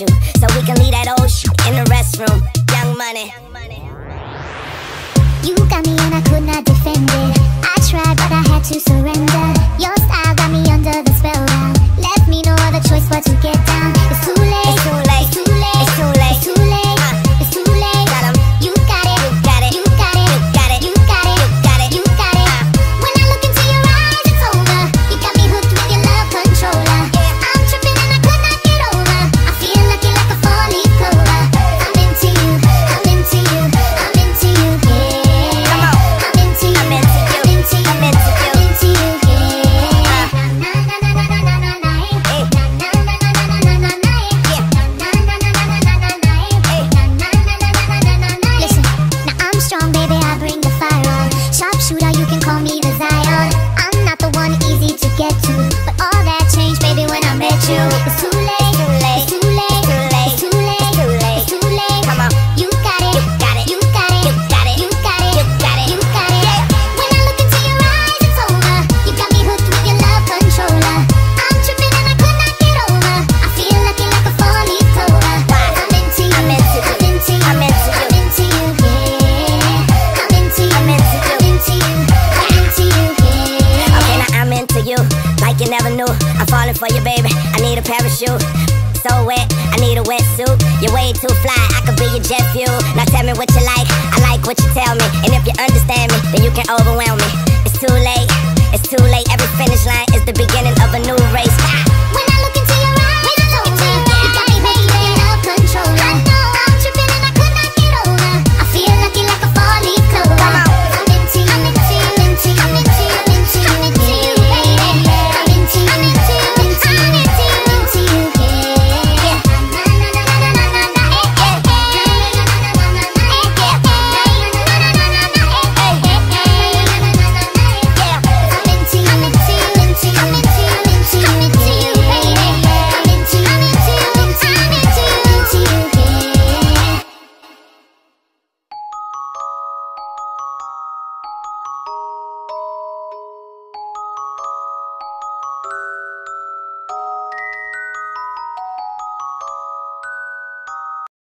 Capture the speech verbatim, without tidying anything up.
you, so we can leave that old shit in the restroom. Young Money. You got me and I could not defend it. I tried but I had to surrender. Your style got me under the spell now. Left me no other choice but to get down. It's too late, It's too late, it's too late, it's too late, it's too late, uh, it's too late. Got 'em. You got it, You got it, you got it, you got it, you got it, you got it, you got it. uh. When I look into your eyes, it's over. You got me hooked with your love controller. I'm tripping and I could not get over. I feel lucky like a four-leaf clover. I'm into you, I'm into you, I'm into you, yeah. Come on. I'm into you, I'm into you, I'm into you, I'm into you. I'm into you, yeah. Uh. Na na na na na na na na, Hey. na na na na na na na na, Yeah. na na na na na na na na, Hey. na na na na na na na na. Listen, now I'm strong, baby. I bring the fire on. Sharpshooter, you can call me the Zion. I'm not the one easy to get to, but all that changed, baby, when I met you. It's too late, too late, it's too late, it's too late, it's too late, it's too late. it's too late. Come on. You got it, You got it, you got it, you got it, you got it, you got it, you got it. yeah. When I look into your eyes, it's over. You got me hooked with your love controller. I'm tripping and I could not get over. I feel lucky like a four-leaf clover. I'm into you, I'm into you, I'm into you, I'm into you. I'm into you, yeah. I'm into you, I'm into you. I'm into you, I'm into you, yeah. Okay, now I'm into you, like you never knew. I'm falling for you, baby. I need a parachute. So wet, I need a wetsuit. You're way too fly, I could be your jet fuel. Now tell me what you like, I like what you tell me. And if you understand me, then you can overwhelm